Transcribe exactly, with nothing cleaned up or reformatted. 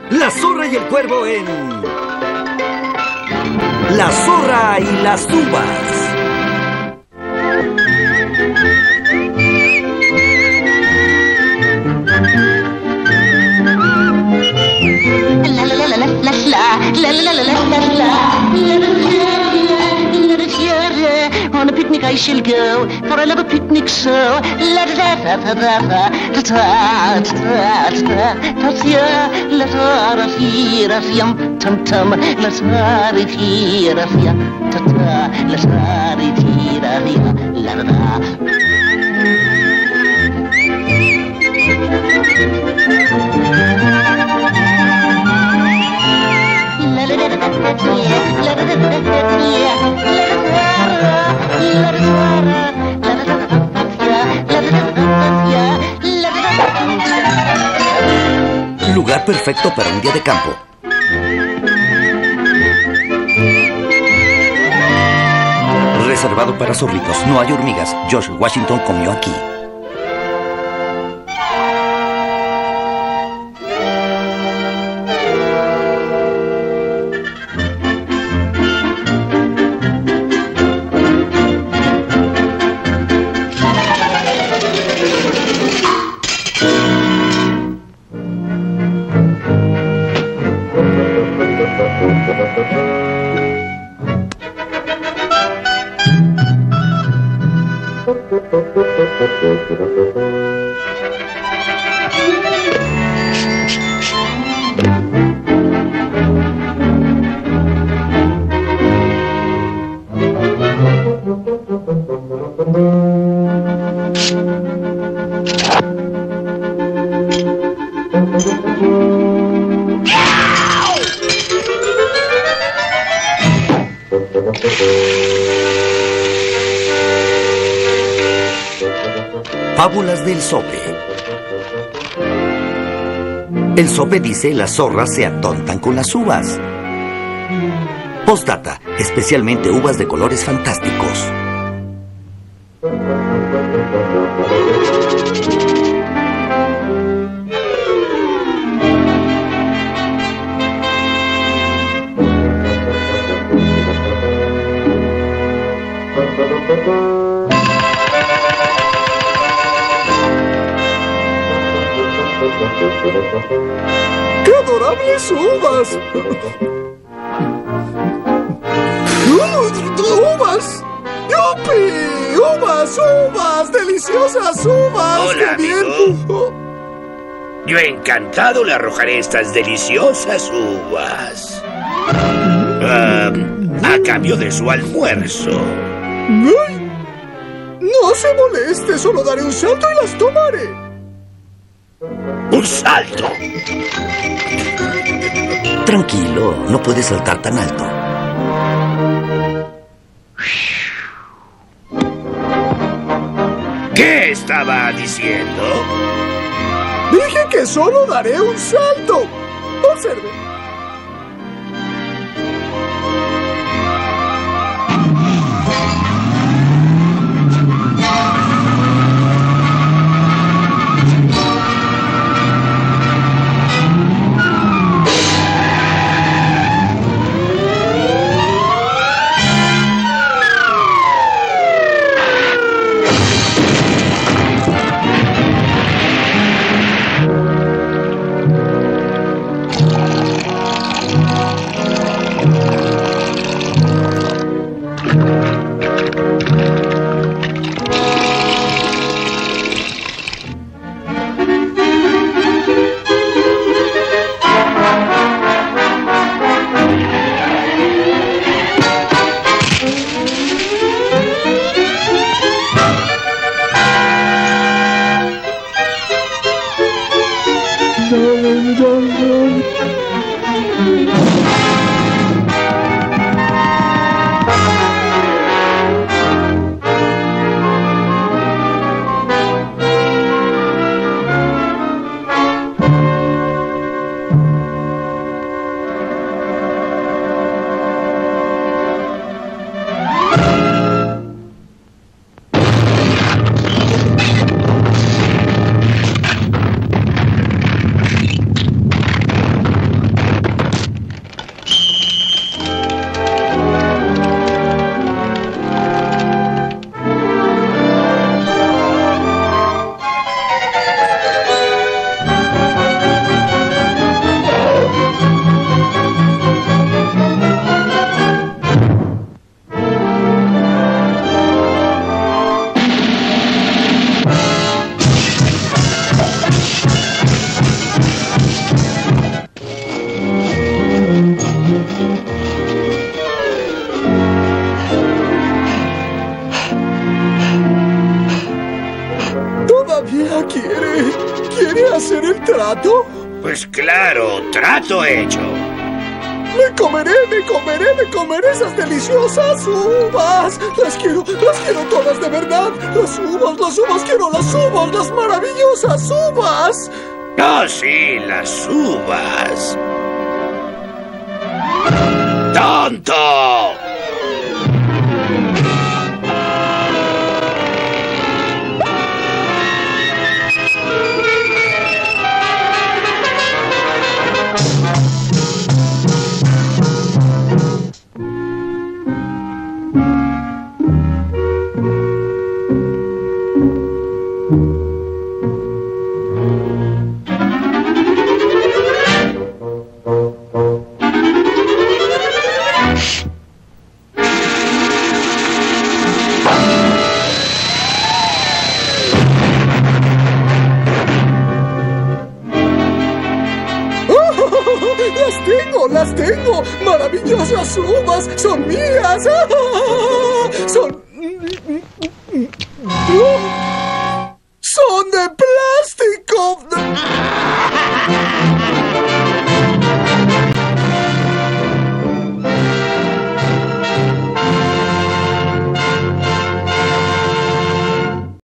La zorra y el cuervo en... La zorra y las uvas. La la la la la la la la la la la la. On a picnic I shall go, for I love a picnic so. La da da da da da da da da da da da da la da da fi ra fiam tum tum la da ri fi ra fia ta ta la da ri fi ra fia la da da. La la la la la la la la la Lugar perfecto para un día de campo. Reservado para zorritos. No hay hormigas. George Washington comió aquí. Fábulas del zope. El zope dice: las zorras se atontan con las uvas. Postdata, especialmente uvas de colores fantásticos. ¡Qué adorables uvas! ¡Uvas! ¡Yupi! ¡Uvas! ¡Uvas! ¡Deliciosas uvas! Hola, ¡Qué bien! amigo. Yo encantado le arrojaré estas deliciosas uvas. Ah, a cambio de su almuerzo. ¡Ay! No se moleste, solo daré un salto y las tomaré. ¡Un salto! Tranquilo, no puedes saltar tan alto. ¿Qué estaba diciendo? Dije que solo daré un salto. Observe. trato? Pues claro, trato hecho. Me comeré, me comeré, me comeré esas deliciosas uvas. Las quiero, las quiero todas de verdad. Las uvas, las uvas, quiero las uvas, las maravillosas uvas. Oh, sí, las uvas. ¡Tonto! ¡Las tengo! ¡Las tengo! ¡Maravillosas uvas! ¡Son mías! ¡Son... ¡Son de plástico!